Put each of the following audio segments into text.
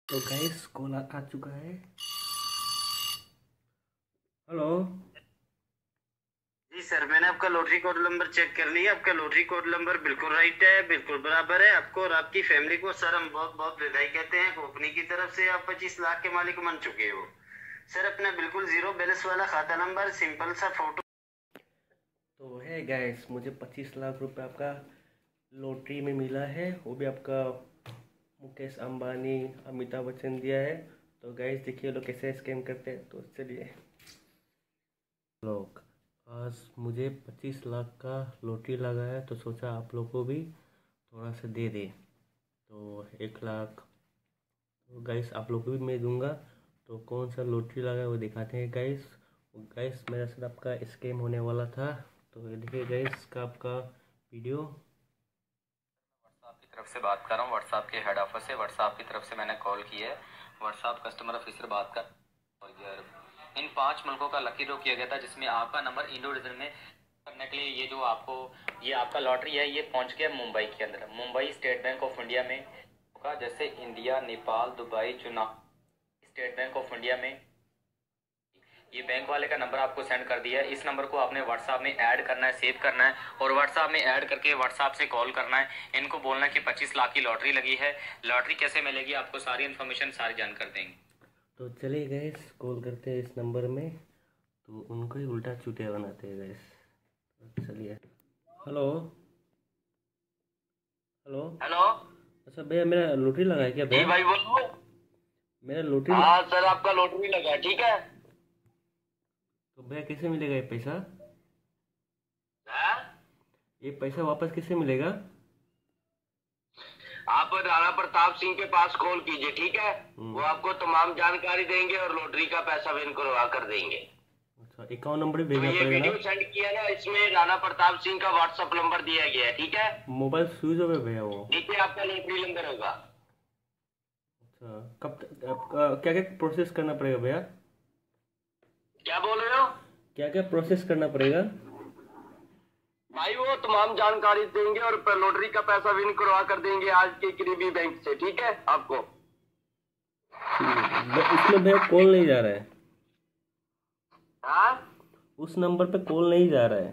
तो guys call आ चुका है। हेलो। जी सर, मैंने आपका लॉटरी कोड नंबर चेक कर लिया। आपका लॉटरी कोड नंबर बिल्कुल राइट है, बिल्कुल बराबर है। आपको और आपकी फैमिली को सर हम बहुत बहुत बधाई कहते हैं। कंपनी की तरफ से आप 25 लाख के मालिक बन चुके हो। सर अपना बिल्कुल जीरो बैलेंस वाला खाता नंबर, सिंपल सा फोटो। तो है गाइस, मुझे 25 लाख रुपए आपका लॉटरी में मिला है, वो भी आपका मुकेश अंबानी, अमिताभ बच्चन दिया है। तो गाइस देखिए लोग कैसे स्कैम करते हैं। तो चलिए लोग, आज मुझे 25 लाख का लॉटरी लगा है, तो सोचा आप लोग को भी थोड़ा सा दे दे। तो 1 लाख तो गाइस आप लोग को भी मैं दूंगा। तो कौन सा लॉटरी लगा है वो दिखाते हैं गाइस। गाइस मेरा साथ आपका स्कैम होने वाला था। तो ये देखिए गाइस का आपका वीडियो। व्हाट्सएप की तरफ से बात कर रहा हूँ। व्हाट्सएप के हेड ऑफिस से व्हाट्सएप की तरफ से मैंने कॉल की है। व्हाट्सएप कस्टमर ऑफिसर बात कर। और यार इन 5 मुल्कों का लकी ड्रॉ किया गया था, जिसमें आपका नंबर इंडो रीजन में करने के लिए ये जो आपको ये आपका लॉटरी है, ये पहुंच गया मुंबई के अंदर। Mumbai state bank of India में होगा, जैसे इंडिया, नेपाल, दुबई, चुनाव। स्टेट बैंक ऑफ इंडिया में ये बैंक वाले का नंबर आपको सेंड कर दिया है। इस नंबर को आपने व्हाट्सएप में ऐड करना है, सेव करना है, और व्हाट्सएप में ऐड करके व्हाट्सएप से कॉल करना है। इनको बोलना है कि 25 लाख की लॉटरी लगी है। लॉटरी कैसे मिलेगी, आपको सारी इन्फॉर्मेशन सारी जानकर देंगे। तो चलिए गैस कॉल करते हैं इस नंबर में, तो उनको ही उल्टा चूतिया बनाते हैं गैस। तो चलिए। हेलो। हेलो। हेलो। अच्छा भैया, मेरा लॉटरी लगा है क्या जी भैया? भाई बोलो। मेरा लॉटरी हाँ सर, आपका लॉटरी लगा है, ठीक है। तो भैया कैसे मिलेगा ये पैसा? हाँ? ये पैसा वापस कैसे मिलेगा? आप राणा प्रताप सिंह के पास कॉल कीजिए, ठीक है। वो हम्म। आपको तमाम जानकारी देंगे और लॉटरी का पैसा विन करवा कर देंगे। अच्छा, अकाउंट नंबर भी जो भेजना ये पड़ेगा ना? वीडियो सेंड किया ना, इसमें राणा प्रताप सिंह का व्हाट्सएप नंबर दिया गया है, ठीक है। मोबाइल स्विच ऑफ है भैया वो। नीचे आपका लॉटरी नंबर होगा। अच्छा, कब तक क्या क्या प्रोसेस करना पड़ेगा भैया? क्या बोल रहे हो क्या क्या प्रोसेस करना पड़ेगा? भाई? वो तमाम जानकारी देंगे और लॉटरी का पैसा विन करवा कर देंगे आज के करीबी बैंक से, ठीक है आपको। उसमें भैया कॉल नहीं जा रहा है। हाँ, उस नंबर पे कॉल नहीं जा रहा है।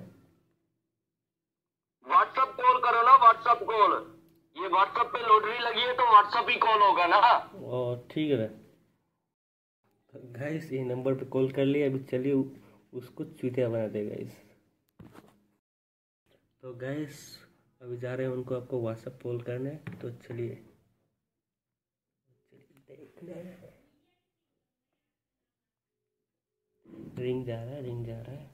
व्हाट्सएप कॉल करो ना, व्हाट्सएप कॉल। ये व्हाट्सएप पे लॉटरी लगी है तो व्हाट्सएप ही कॉल होगा ना। और ठीक है। गाइस ये नंबर पे कॉल कर लिया, अभी चलिए उसको चूतिया बना दे गाइस। तो गाइस अभी जा रहे हैं उनको आपको व्हाट्सएप कॉल करने। तो चलिए देखते हैं। रिंग जा रहा है, रिंग जा रहा है।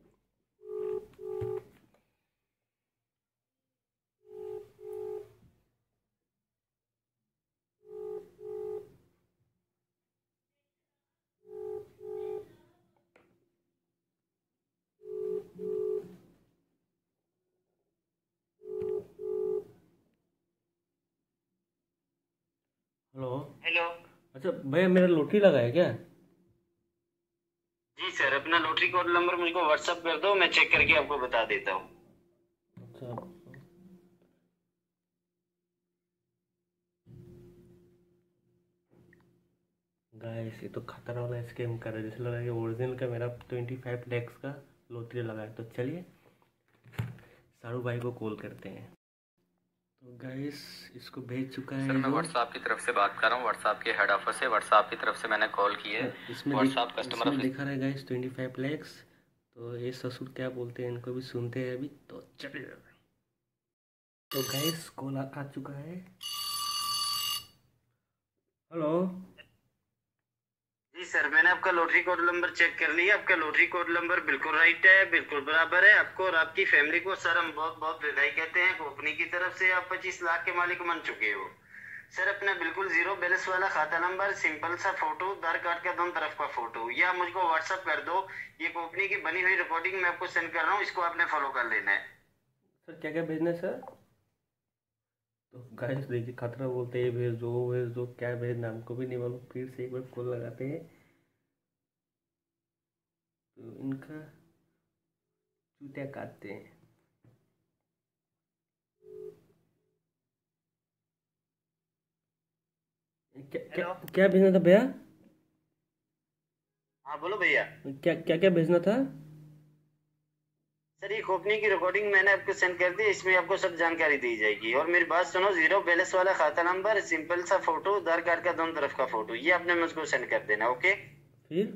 हेलो। हेलो। अच्छा भैया, मेरा लॉटरी लगा है क्या? जी सर, अपना लॉटरी कोड नंबर मुझको व्हाट्सएप कर दो, मैं चेक करके आपको बता देता हूँ। अच्छा। गाइस ये तो खतरा वाला स्कैम कर रहा है, जैसे लग रहा है कि ओरिजिनल का मेरा 25 लैक्स का लॉटरी लगा है। तो चलिए सारू भाई को कॉल करते हैं। तो गाइस इसको भेज चुका है सर मैं जो। व्हाट्सएप की तरफ से बात कर रहा हूँ। व्हाट्सएप के हेड ऑफिस से व्हाट्सएप की तरफ से मैंने कॉल की है। व्हाट्सएप कस्टमर इसमें ऑफिस दिखा रहा है गाइस 25 लैक्स। तो ये ससुर क्या बोलते हैं इनको भी सुनते हैं अभी। तो चलिए। तो गाइस कॉल आ चुका है। हेलो। जी सर, मैंने आपका लॉटरी कोड नंबर चेक कर लिया। आपका लॉटरी कोड नंबर बिल्कुल राइट है, बिल्कुल बराबर है। आपको और आपकी फैमिली को सर हम बहुत बहुत बधाई कहते हैं। कंपनी की तरफ से आप 25 लाख के मालिक बन चुके हो। सर अपना बिल्कुल जीरो बैलेंस वाला खाता नंबर, सिंपल सा फोटो, आधार कार्ड का दोनों तरफ का फोटो, या मुझको व्हाट्सअप कर दो। ये कंपनी की बनी हुई रिकॉर्डिंग मैं आपको सेंड कर रहा हूँ, इसको आपने फॉलो कर लेना है। सर क्या क्या भेजना है सर? तो गाइस देखिए खतरा बोलते हैं, भेज दो वो भेज दो, क्या भेजना हमको भी नहीं मालूम। फिर से एक बार कॉल लगाते हैं। तो इनका चूतिया काटते हैं। क्या क्या भेजना था भैया? हाँ बोलो भैया। क्या क्या क्या भेजना था? सर ये खोपनी की रिकॉर्डिंग मैंने आपको सेंड कर दी, इसमें आपको सब जानकारी दी जाएगी। और मेरी बात सुनो, 0 बैलेंस वाला खाता नंबर, सिंपल सा फोटो, आधार कार्ड का दोनों तरफ का फोटो, ये आपने मुझको सेंड कर देना। ओके फिर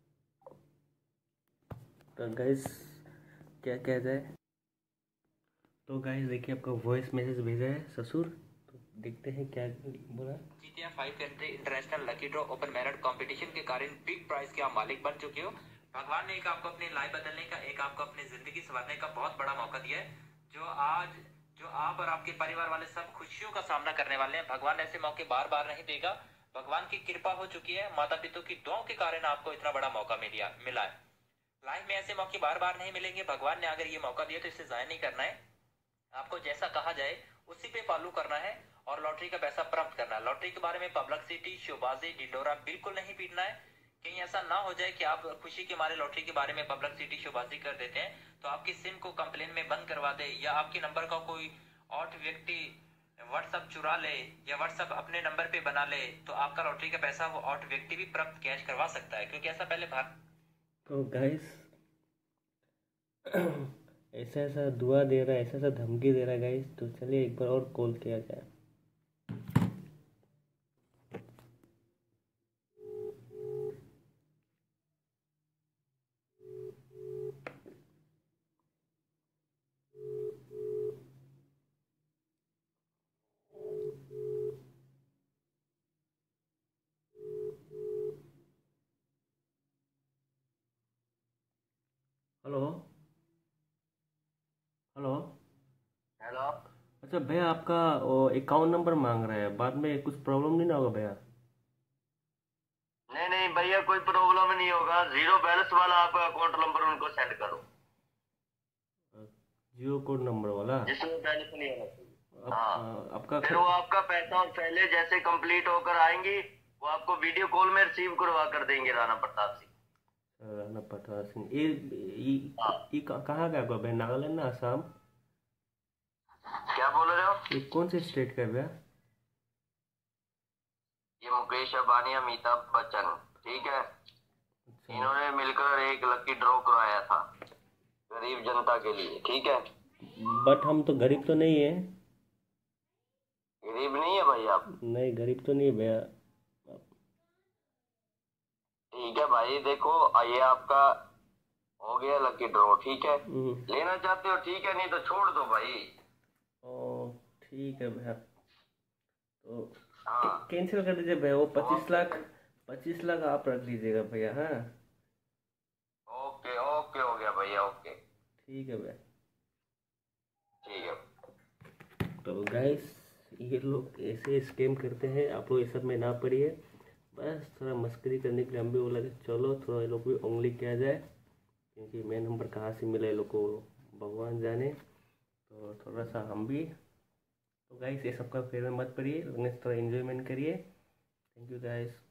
तो गाइस क्या कह जाए। तो गाइस देखिए आपका वॉइस मैसेज भेजा है ससुर, तो देखते हैं क्या बोला। GTA 5 country international lucky draw open merit competition के कारण बिग प्राइज के आप मालिक बन चुके हो। भगवान ने एक आपको अपनी लाइफ बदलने का, एक आपको अपनी जिंदगी संवारने का बहुत बड़ा मौका दिया है, जो आप और आपके परिवार वाले सब खुशियों का सामना करने वाले हैं। भगवान ऐसे मौके बार बार नहीं देगा। भगवान की कृपा हो चुकी है, माता पिता की दुआओं के कारण आपको इतना बड़ा मौका मिला है। लाइफ में ऐसे मौके बार बार नहीं मिलेंगे। भगवान ने अगर ये मौका दिया तो इसे जाया नहीं करना है। आपको जैसा कहा जाए उसी पे फॉलो करना है और लॉटरी का पैसा प्राप्त करना है। लॉटरी के बारे में पब्लिसिटी, शोबाजी, ढिंडोरा बिल्कुल नहीं पीटना है। कहीं ऐसा ना हो जाए कि आप खुशी के मारे लॉटरी के बारे में पब्लिसिटी, शोबाजी कर देते हैं तो आपकी सिम को कंप्लेन में बंद करवा दे, या आपके नंबर का कोई और व्यक्ति व्हाट्सएप चुरा ले या व्हाट्सएप अपने नंबर पे बना ले, तो आपका लॉटरी का पैसा वो और व्यक्ति भी प्राप्त कैश करवा सकता है, क्योंकि ऐसा पहले तो गाइस ऐसा ऐसा दुआ दे रहा है, ऐसा ऐसा धमकी दे रहा है गाइस। तो चलिए एक बार और कॉल किया जाए। Hello hello. हेलो। अच्छा भैया, आपका अकाउंट नंबर मांग रहा है, बाद में कुछ प्रॉब्लम नहीं ना होगा भैया? नहीं नहीं भैया, कोई प्रॉब्लम नहीं होगा। 0 बैलेंस वाला आप अकाउंट नंबर उनको सेंड करो, जियो कोड नंबर वाला, जिसमें बैलेंस नहीं होना चाहिए। आपका फिर वो आपका पैसा और पहले जैसे कंप्लीट होकर आएंगी, वो आपको वीडियो कॉल में रिसीव करवा कर देंगे राणा प्रताप सिंह। राणा प्रताप सिंह, ये कहाँ का आपका भैया? नागालैंड ना असम? क्या बोल रहे हो? ये कौन से स्टेट का है भैया? ये मुकेश अंबानी, अमिताभ बच्चन, ठीक है, अच्छा इन्होंने मिलकर एक लकी ड्रॉ करवाया था गरीब जनता के लिए, ठीक है। बट हम तो गरीब तो नहीं है। गरीब नहीं है भाई आप? नहीं गरीब तो नहीं है भैया। ठीक है भाई, देखो ये आपका हो गया लकी ड्रॉ, ठीक है। लेना चाहते हो ठीक है, नहीं तो छोड़ दो भाई। ओ ठीक है भैया, तो हाँ कैंसिल कर दीजिए भैया। वो 25 लाख आप रख लीजिएगा भैया। हाँ ओके ओके, हो गया भैया, ओके ठीक है भैया। ठीक है। तो गाइस ये लोग ऐसे स्कैम करते हैं, आप लोग ये सब में ना पड़िए। बस थोड़ा मस्करी करने के लिए हम भी बोला कि चलो थोड़ा ये लोग भी उंगली किया जाए, क्योंकि मेन नंबर कहाँ से मिला ये लोग को भगवान जाने। तो थोड़ा सा हम भी, तो गाइस ये सब का फेवर मत पड़िए, थोड़ा एंजॉयमेंट करिए। Thank you guys.